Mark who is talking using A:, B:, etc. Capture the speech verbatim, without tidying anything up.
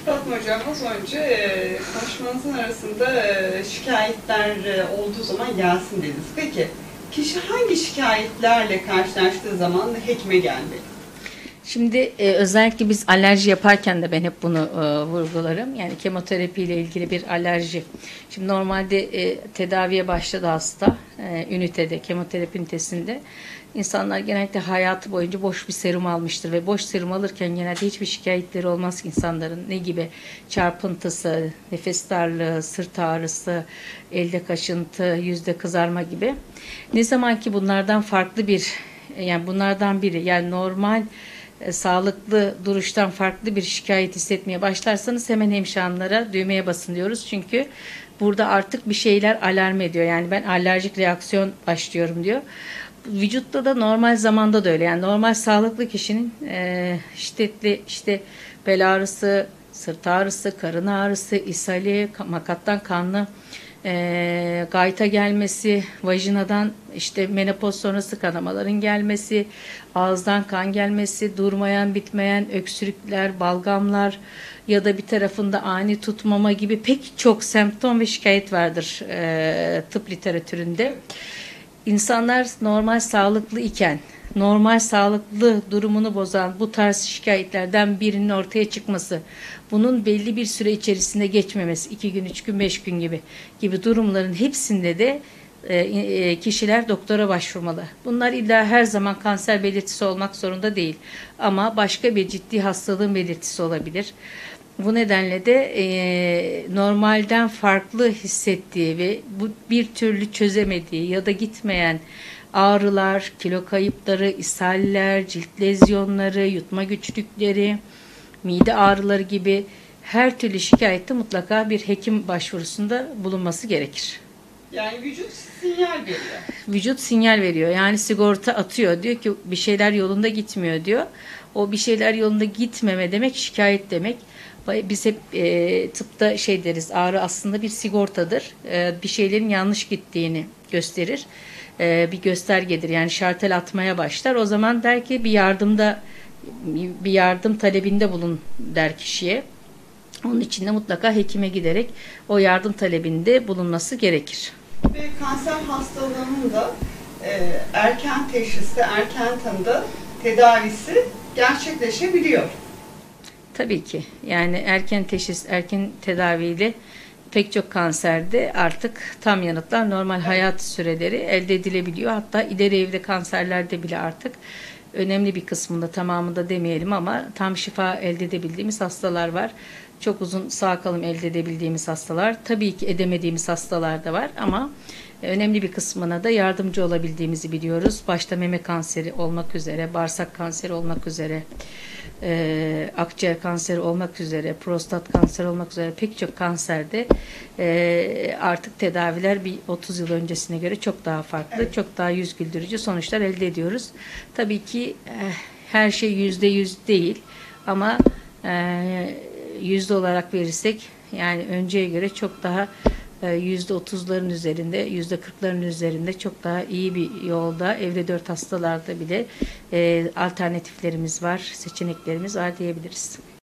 A: Fatma Hocam, az önce e, konuşmanızın arasında e, şikayetler e, olduğu zaman gelsin dediniz. Peki, kişi hangi şikayetlerle karşılaştığı zaman hekime gelmeli?
B: Şimdi e, özellikle biz alerji yaparken de ben hep bunu e, vurgularım. Yani kemoterapi ile ilgili bir alerji. Şimdi normalde e, tedaviye başladı hasta e, ünitede, kemoterapi ünitesinde. İnsanlar genellikle hayatı boyunca boş bir serum almıştır ve boş serum alırken genelde hiçbir şikayetleri olmaz ki insanların. Ne gibi? Çarpıntısı, nefes darlığı, sırt ağrısı, elde kaşıntı, yüzde kızarma gibi. Ne zaman ki bunlardan farklı bir, yani bunlardan biri, yani normal E, sağlıklı duruştan farklı bir şikayet hissetmeye başlarsanız hemen hemşirehanlara düğmeye basın diyoruz. Çünkü burada artık bir şeyler alarm ediyor. Yani ben alerjik reaksiyon başlıyorum diyor. Vücutta da normal zamanda da öyle. Yani normal sağlıklı kişinin e, şiddetli işte bel ağrısı, sırt ağrısı, karın ağrısı, ishali, makattan kanlı e, gayta gelmesi, vajinadan işte menopoz sonrası kanamaların gelmesi, ağızdan kan gelmesi, durmayan bitmeyen öksürükler, balgamlar ya da bir tarafında ani tutmama gibi pek çok semptom ve şikayet vardır e, tıp literatüründe. İnsanlar normal sağlıklı iken normal sağlıklı durumunu bozan bu tarz şikayetlerden birinin ortaya çıkması, bunun belli bir süre içerisinde geçmemesi, iki gün, üç gün, beş gün gibi gibi durumların hepsinde de e, kişiler doktora başvurmalı. Bunlar illa her zaman kanser belirtisi olmak zorunda değil. Ama başka bir ciddi hastalığın belirtisi olabilir. Bu nedenle de e, normalden farklı hissettiği ve bu bir türlü çözemediği ya da gitmeyen ağrılar, kilo kayıpları, ishaller, cilt lezyonları, yutma güçlükleri, mide ağrıları gibi her türlü şikayette mutlaka bir hekim başvurusunda bulunması gerekir.
A: Yani vücut sinyal veriyor.
B: Vücut sinyal veriyor. Yani sigorta atıyor. Diyor ki bir şeyler yolunda gitmiyor diyor. O bir şeyler yolunda gitmeme demek şikayet demek. Biz hep e, tıpta şey deriz, ağrı aslında bir sigortadır. E, bir şeylerin yanlış gittiğini gösterir. E, bir göstergedir. Yani şartel atmaya başlar. O zaman der ki bir yardımda bir yardım talebinde bulun der kişiye. Onun için de mutlaka hekime giderek o yardım talebinde bulunması gerekir.
A: Ve kanser hastalığının da e, erken teşhiste, erken tanıda tedavisi gerçekleşebiliyor.
B: Tabii ki. Yani erken teşhis, erken tedaviyle pek çok kanserde artık tam yanıtlar, normal hayat süreleri elde edilebiliyor. Hatta ileri evre kanserlerde bile artık önemli bir kısmında, tamamında demeyelim ama tam şifa elde edebildiğimiz hastalar var. Çok uzun sağ kalım elde edebildiğimiz hastalar, tabii ki edemediğimiz hastalar da var ama önemli bir kısmına da yardımcı olabildiğimizi biliyoruz. Başta meme kanseri olmak üzere, bağırsak kanseri olmak üzere, e, akciğer kanseri olmak üzere, prostat kanseri olmak üzere pek çok kanserde e, artık tedaviler bir otuz yıl öncesine göre çok daha farklı, evet. Çok daha yüz güldürücü sonuçlar elde ediyoruz. Tabii ki e, her şey yüzde yüz değil ama e, yüzde olarak verirsek yani önceye göre çok daha yüzde otuzların üzerinde, yüzde kırkların üzerinde çok daha iyi bir yolda. Evre dört hastalarda bile e, alternatiflerimiz var, seçeneklerimiz var diyebiliriz.